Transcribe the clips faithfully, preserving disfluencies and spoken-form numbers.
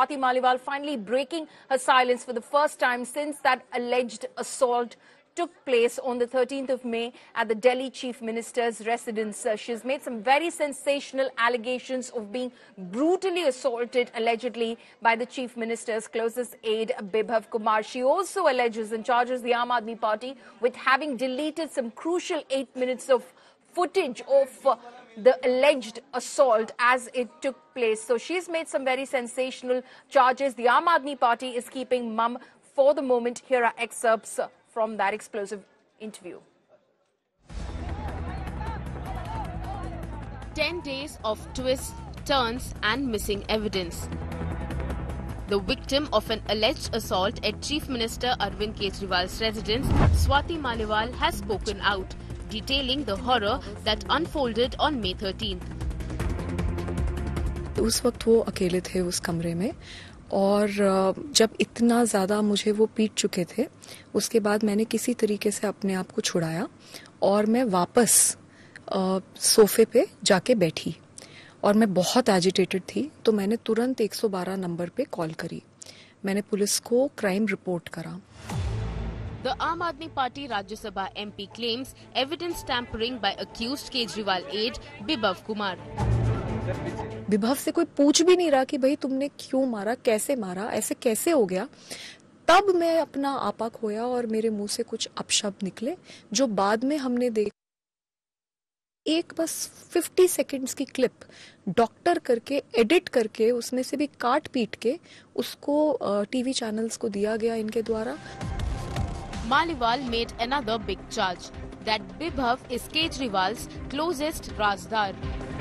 Swati Maliwal finally breaking her silence for the first time since that alleged assault took place on the thirteenth of May at the Delhi Chief Minister's residence. Uh, she's made some very sensational allegations of being brutally assaulted, allegedly, by the Chief Minister's closest aide, Bibhav Kumar. She also alleges and charges the Aam Aadmi Party with having deleted some crucial eight minutes of footage of uh, the alleged assault as it took place. So she's made some very sensational charges. The Aam Aadmi Party is keeping mum for the moment. Here are excerpts uh, from that explosive interview. Ten days of twists, turns and missing evidence. The victim of an alleged assault at Chief Minister Arvind Kejriwal's residence, Swati Maliwal, has spoken out, detailing the horror that unfolded on May thirteenth. उस वक्त वो अकेले थे उस कमरे में और जब इतना ज़्यादा मुझे वो पीट चुके थे, उसके बाद मैंने किसी तरीके से अपने आप को छुड़ाया और मैं वापस सोफे पे जाके बैठी और मैं बहुत एजिटेटेड थी, तो मैंने तुरंत एक सौ बारह नंबर पे कॉल करी. मैंने पुलिस को क्राइम रिपोर्ट करा. The Aam Aadmi Party Rajya Sabha M P claims evidence tampering by accused Kejriwal aide Bibhav Kumar. विभव से कोई पूछ भी नहीं रहा कि भाई तुमने क्यों मारा, कैसे मारा, ऐसे कैसे हो गया. तब मैं अपना आपा खोया और मेरे मुंह से कुछ अपशब्द निकले जो बाद में हमने देखा. एक बस पचास सेकंड्स की क्लिप डॉक्टर करके एडिट करके उसमें से भी काट पीट के उसको टीवी चैनल्स को दिया गया इनके द्वारा. Maliwal made another big charge that Bibhav is Kejriwal's closest razdar.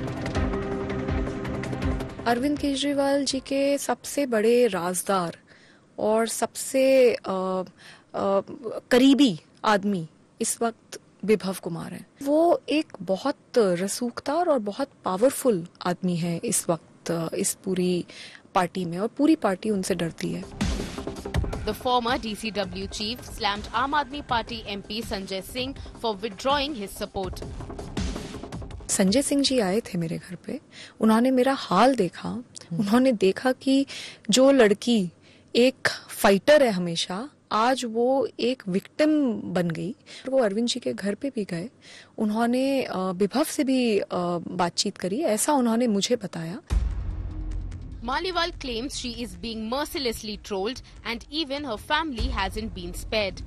Arvind Kejriwal ji के सबसे बड़े राजदार और सबसे आ, आ, करीबी आदमी इस वक्त बिभव कुमार हैं. वो एक बहुत रसूखदार और बहुत पावरफुल आदमी है इस वक्त इस पूरी पार्टी में और पूरी पार्टी उनसे डरती है. The former D C W chief slammed Aam Aadmi Party M P Sanjay Singh for withdrawing his support. Sanjay Singh ji आए थे मेरे घर पे. उन्होंने मेरा हाल देखा. उन्होंने देखा कि जो लड़की एक फाइटर है हमेशा, आज वो एक विक्टिम बन गई. वो अरविंद जी के घर पे भी गए. उन्होंने बिभव से भी बातचीत करी, ऐसा उन्होंने मुझे बताया. Maliwal claims she is being mercilessly trolled and even her family hasn't been spared.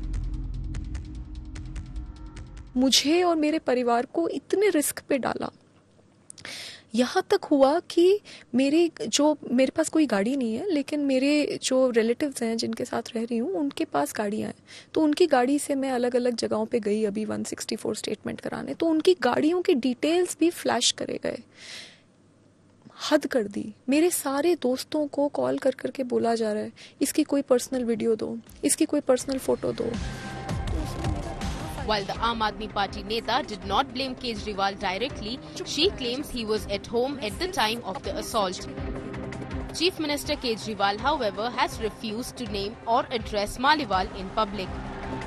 मुझे और मेरे परिवार को इतने रिस्क पे डाला. यहाँ तक हुआ कि मेरी जो मेरे पास कोई गाड़ी नहीं है, लेकिन मेरे जो रिलेटिव्स हैं जिनके साथ रह रही हूँ उनके पास गाड़ियाँ हैं, तो उनकी गाड़ी से मैं अलग अलग जगहों पे गई अभी एक सौ चौंसठ स्टेटमेंट कराने. तो उनकी गाड़ियों की डिटेल्स भी फ्लैश करे गए. हद कर दी. मेरे सारे दोस्तों को कॉल कर करके बोला जा रहा है इसकी कोई पर्सनल वीडियो दो, इसकी कोई पर्सनल फोटो दो. While the Aam Aadmi Party Neta did not blame Kejriwal directly, she claims he was at home at the time of the assault. Chief Minister Kejriwal, however, has refused to name or address Maliwal in public.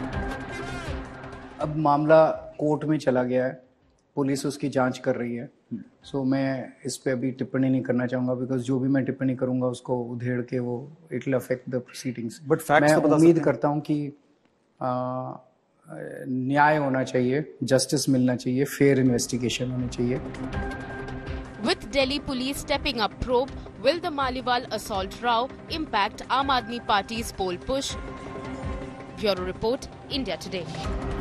अब मामला court में चला गया है, police उसकी जांच कर रही है. सो so, मैं इस पे अभी टिप्पणी नहीं करना चाहूँगा बिकॉज जो भी मैं टिप्पणी करूँगा उसको उधेड़ के वो it will affect the proceedings. But facts मैं उम्मीद करता हूँ कि आ, न्याय होना चाहिए, जस्टिस मिलना चाहिए, फेयर इन्वेस्टिगेशन होनी चाहिए. With Delhi police stepping up probe, will the Maliwal assault row impact Aam Aadmi Party's poll push? Bureau Report, India Today.